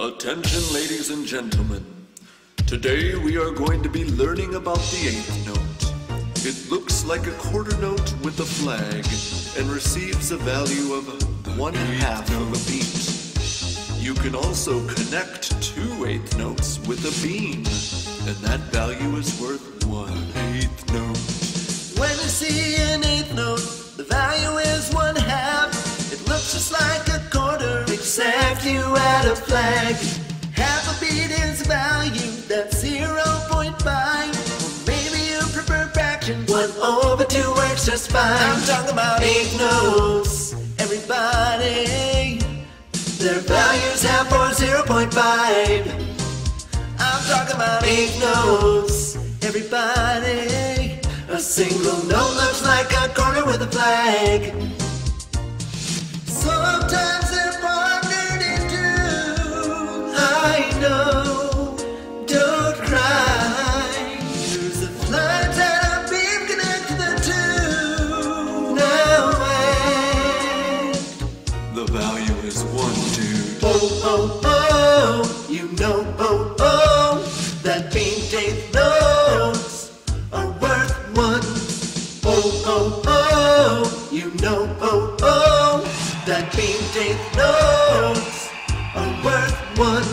Attention, ladies and gentlemen. Today we are going to be learning about the eighth note. It looks like a quarter note with a flag and receives a value of 1/2 of a beat. You can also connect two eighth notes with a beam, and that value is worth 1/8 note. When you see an eighth note, the value is 1/2. It looks just like a quarter, except you add a flag. Half a beat is a value that's 0.5. Or maybe you prefer fraction. 1/2 works just fine. I'm talking about eighth notes, everybody. Their values have for 0.5. I'm talking about eighth notes, everybody. A single note looks like a quarter with a flag. Sometimes they're partnered in two. I know, don't cry. There's a flag and a beam connect to the two. Now wait. The value is 1, dude. Oh, oh, oh, you know, oh, oh, that beamed eighth notes are worth 1. Oh, oh, oh, you know, oh, oh, that beamed eighth notes are worth 1.